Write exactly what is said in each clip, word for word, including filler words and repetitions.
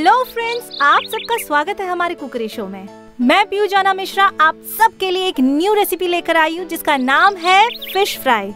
Hello friends, आप सबका स्वागत है हमारे कुकरी शो में। मैं पीयू जाना मिश्रा आप सबके लिए एक न्यू रेसिपी लेकर आई हूँ जिसका नाम है फिश फ्राई।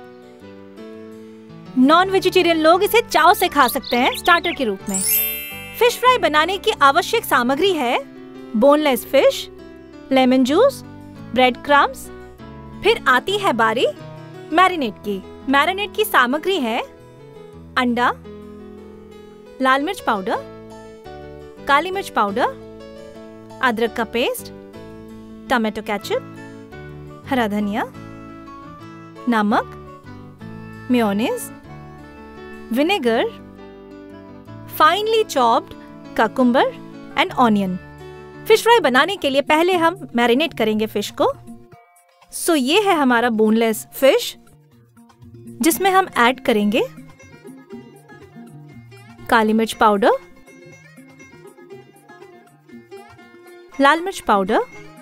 नॉन वेजिटेरियन लोग इसे चाव से खा सकते हैं स्टार्टर के रूप में। फिश फ्राई बनाने की आवश्यक सामग्री है boneless fish, lemon juice, bread crumbs. फिर आती है बारी मैरिनेट की। मैरिनेट की सामग्री है अंडा, लाल मिर्च पाउडर, काली मिर्च पाउडर, अदरक का पेस्ट, टमाटो केचप, हरा धनिया, नमक, mayonnaise, vinegar, finally chopped cucumber and onion. Fish fry बनाने के लिए पहले हम मैरिनेट करेंगे फिश को। सो ये है हमारा बोनलेस फिश जिसमें हम ऐड करेंगे काली मिर्च पाउडर, लाल मिर्च पाउडर,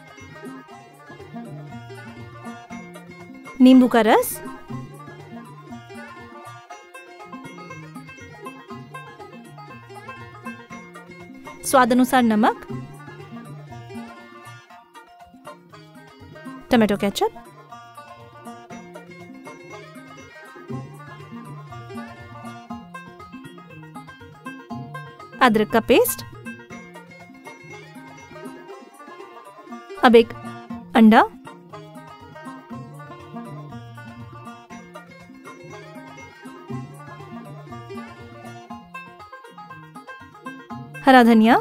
नींबू का रस, स्वाद अनुसार नमक, टमाटो केचप, अदरक का पेस्ट। अब एक अंडा, हरा धनिया।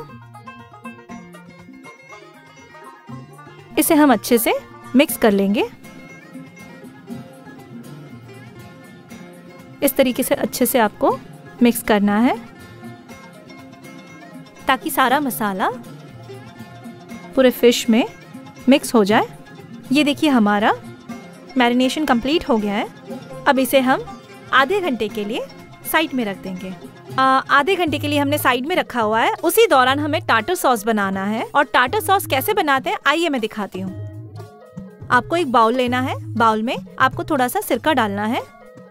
इसे हम अच्छे से मिक्स कर लेंगे। इस तरीके से अच्छे से आपको मिक्स करना है ताकि सारा मसाला पूरे फिश में मिक्स हो जाए। ये देखिए हमारा मैरिनेशन कंप्लीट हो गया है। अब इसे हम आधे घंटे के लिए साइड में रख देंगे। आ, आधे घंटे के लिए हमने साइड में रखा हुआ है। उसी दौरान हमें टाटर सॉस बनाना है। और टाटर सॉस कैसे बनाते हैं आइए मैं दिखाती हूँ। आपको एक बाउल लेना है। बाउल में आपको थोड़ा सा सिरका डालना है।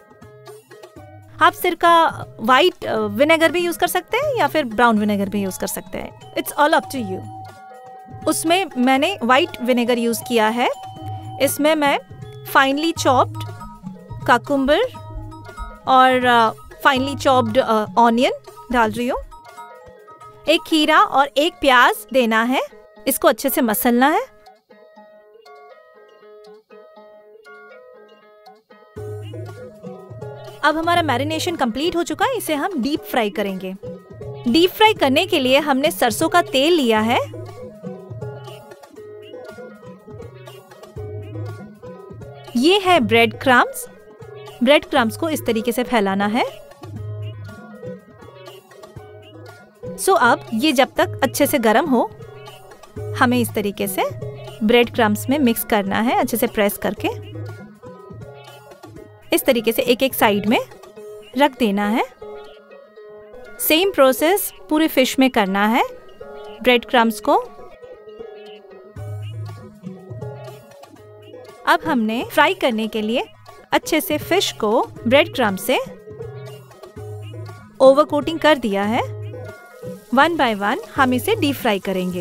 आप सिरका व्हाइट विनेगर भी यूज कर सकते हैं या फिर ब्राउन विनेगर भी यूज कर सकते हैं। It's all up to you. उसमें मैंने व्हाइट विनेगर यूज किया है। इसमें मैं फाइनली चॉप्ड ककुम्बर और फाइनली चॉप्ड ऑनियन डाल रही हूँ। एक खीरा और एक प्याज देना है। इसको अच्छे से मसलना है। अब हमारा मैरिनेशन कंप्लीट हो चुका है। इसे हम डीप फ्राई करेंगे। डीप फ्राई करने के लिए हमने सरसों का तेल लिया है। ये है ब्रेड क्रम्स। ब्रेड क्रम्स को इस तरीके से फैलाना है। सो अब ये जब तक अच्छे से गर्म हो हमें इस तरीके से ब्रेड क्रम्स में मिक्स करना है, अच्छे से प्रेस करके इस तरीके से एक एक साइड में रख देना है। सेम प्रोसेस पूरे फिश में करना है। ब्रेड क्रम्स को अब हमने फ्राई करने के लिए अच्छे से फिश को ब्रेड क्रम्स से ओवर कोटिंग कर दिया है। वन बाय वन हम इसे डीप फ्राई करेंगे।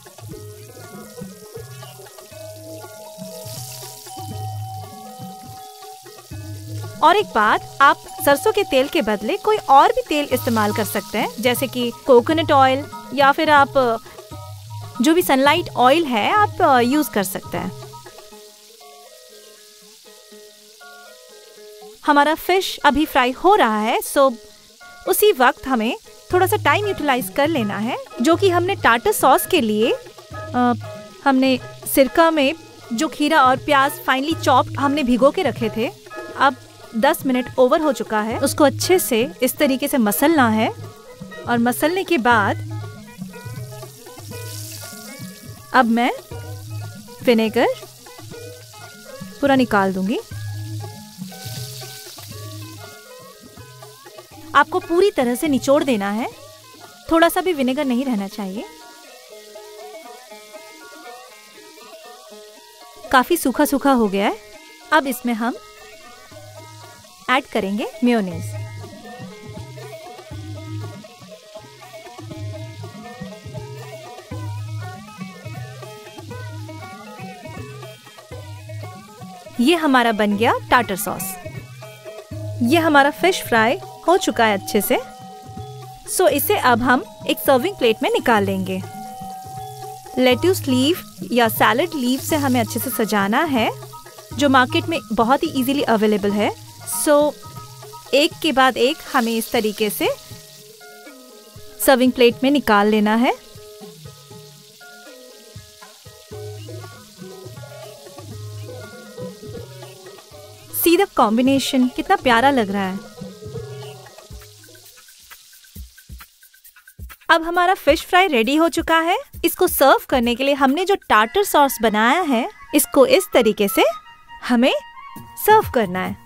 और एक बात, आप सरसों के तेल के बदले कोई और भी तेल इस्तेमाल कर सकते हैं, जैसे कि कोकोनट ऑयल या फिर आप जो भी सनलाइट ऑयल है आप यूज कर सकते हैं। हमारा फिश अभी फ्राई हो रहा है। सो उसी वक्त हमें थोड़ा सा टाइम यूटिलाइज कर लेना है, जो कि हमने टाटर सॉस के लिए आ, हमने सिरका में जो खीरा और प्याज फाइनली चॉप्ड हमने भिगो के रखे थे। अब दस मिनट ओवर हो चुका है। उसको अच्छे से इस तरीके से मसलना है। और मसलने के बाद अब मैं विनेगर पूरा निकाल दूंगी। आपको पूरी तरह से निचोड़ देना है। थोड़ा सा भी विनेगर नहीं रहना चाहिए। काफी सूखा सूखा हो गया है। अब इसमें हम ऐड करेंगे मेयोनीज। ये हमारा बन गया टार्टर सॉस। ये हमारा फिश फ्राई हो चुका है अच्छे से। सो इसे अब हम एक सर्विंग प्लेट में निकाल लेंगे। लेट्यूस लीफ या सैलड लीफ से हमें अच्छे से सजाना है, जो मार्केट में बहुत ही इजीली अवेलेबल है। सो एक के बाद एक हमें इस तरीके से सर्विंग प्लेट में निकाल लेना है। सी द कॉम्बिनेशन कितना प्यारा लग रहा है। अब हमारा फिश फ्राई रेडी हो चुका है। इसको सर्व करने के लिए हमने जो टार्टर सॉस बनाया है, इसको इस तरीके से हमें सर्व करना है।